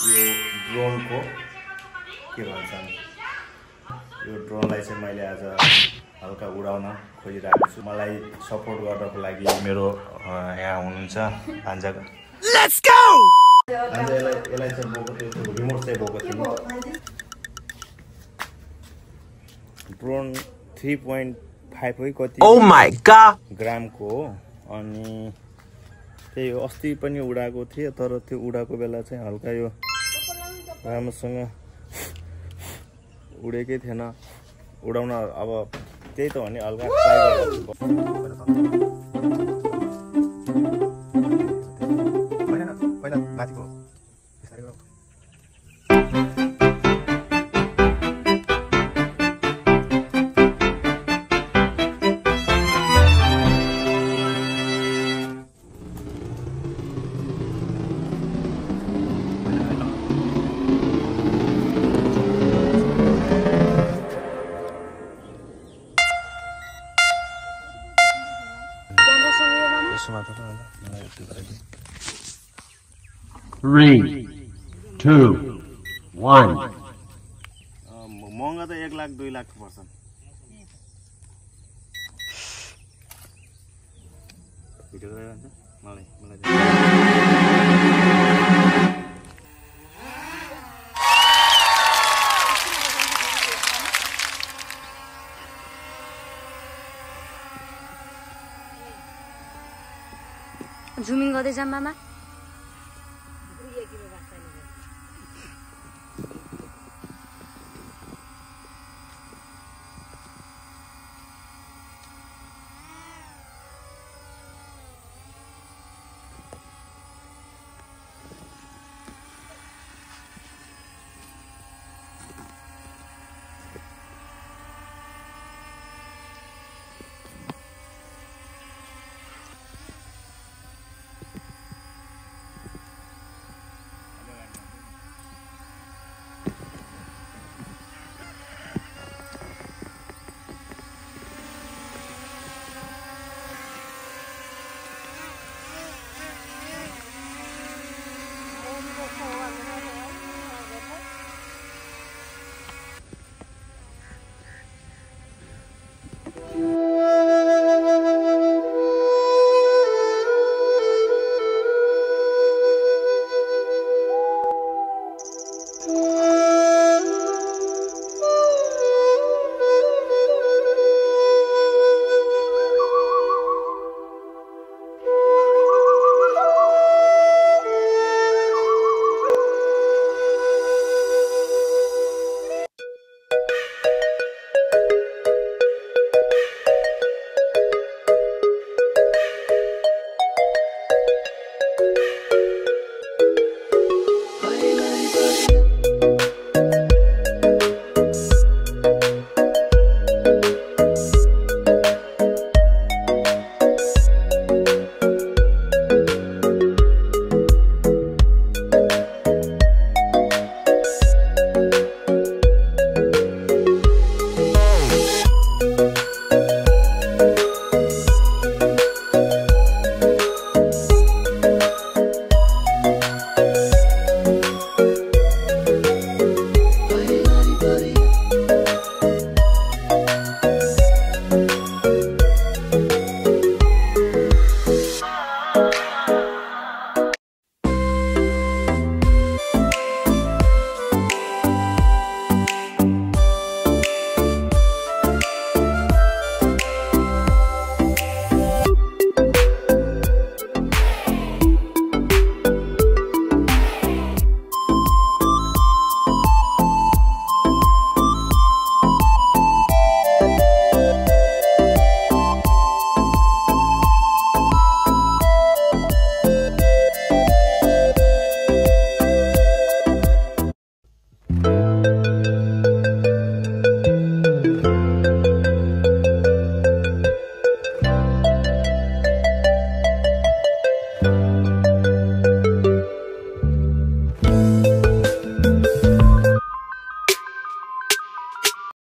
यो ड्रोनको के भन्छन् यो ड्रोनलाई चाहिँ मैले आज हल्का उडाउन खोजिरहेको छु। मलाई सपोर्ट गर्नको लागि मेरो यहाँ हुनुहुन्छ भान्जाको। Let's go. यसलाई चाहिँ बोको त्यो रिमोट चाहिँ बोको थियो। ड्रोन 3.5 हो कति ओ माय गॉड ग्रामको हो। अनि त्यही हो, अस्ति पनि उडाएको थिएँ तर त्यो उडाएको बेला चाहिँ हल्का यो राम्रोसँग उडेकै थिएन। उडाउन अब त्यही त हो नि, हल्का ट्राई गर्छु। पहिला माथिको Three, two, one. महँगा त 1 लाख 2 लाख पर्छ। भिडियो गरिरहन्छ मलाई जुमिङ गर्दै जाम मामा।